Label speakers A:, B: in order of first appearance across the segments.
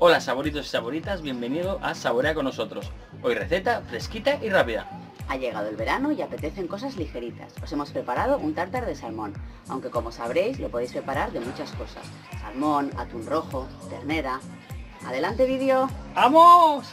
A: Hola saboritos y saboritas, bienvenido a Saborea con nosotros. Hoy receta fresquita y rápida.
B: Ha llegado el verano y apetecen cosas ligeritas. Os hemos preparado un tártar de salmón, aunque como sabréis lo podéis preparar de muchas cosas. Salmón, atún rojo, ternera... ¡Adelante vídeo!
A: ¡Vamos!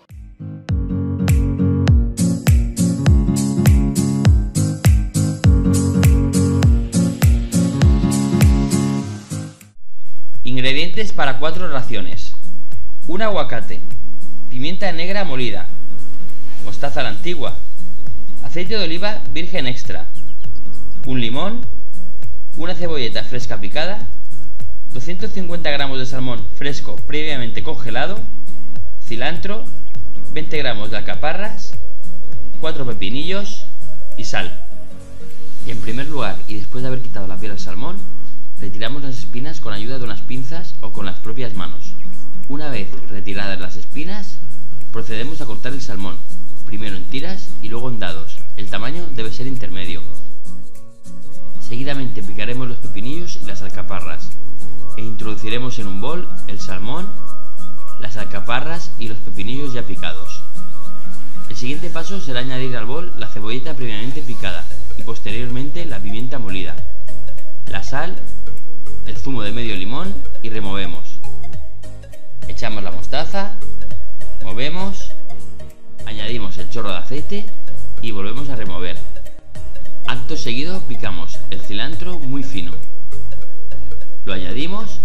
A: Ingredientes para 4 raciones: un aguacate, pimienta negra molida, mostaza a la antigua, aceite de oliva virgen extra, un limón, una cebolleta fresca picada, 250 gramos de salmón fresco previamente congelado, cilantro, 20 gramos de alcaparras, 4 pepinillos y sal. En primer lugar, y después de haber quitado la piel al salmón, retiramos las espinas con ayuda de unas pinzas o con las propias manos. Una vez retiradas las espinas, procedemos a cortar el salmón, primero en tiras y luego en dados. El tamaño debe ser intermedio. Seguidamente picaremos los pepinillos y las alcaparras e introduciremos en un bol el salmón, las alcaparras y los pepinillos ya picados. El siguiente paso será añadir al bol la cebolleta previamente picada y posteriormente la pimienta molida, la sal, el zumo de medio limón y removemos. Echamos la mostaza, movemos, añadimos el chorro de aceite y volvemos a remover. Acto seguido picamos el cilantro muy fino. Lo añadimos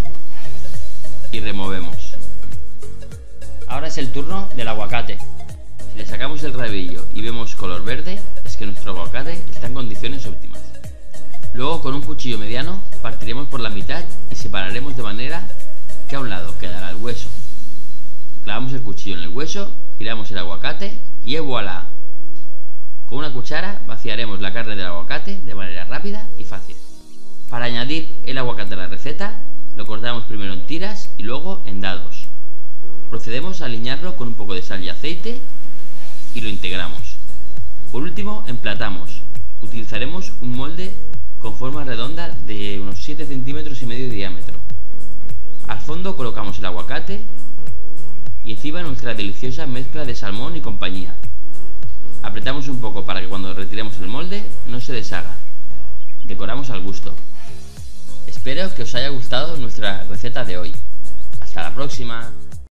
A: y removemos. Ahora es el turno del aguacate. Si le sacamos el rabillo y vemos color verde, es que nuestro aguacate está en condiciones óptimas. Luego con un cuchillo mediano partiremos por la mitad y separaremos de manera que a un lado quedará el hueso. Clavamos el cuchillo en el hueso, giramos el aguacate y ¡voilà! Con una cuchara vaciaremos la carne del aguacate de manera rápida y fácil. Para añadir el aguacate a la receta, lo cortamos primero en tiras y luego en dados. Procedemos a aliñarlo con un poco de sal y aceite y lo integramos. Por último, emplatamos. Utilizaremos un molde con forma redonda de unos 7,5 centímetros de diámetro. Al fondo colocamos el aguacate y encima nuestra deliciosa mezcla de salmón y compañía. Apretamos un poco para que cuando retiremos el molde no se deshaga. Decoramos al gusto. Espero que os haya gustado nuestra receta de hoy. Hasta la próxima.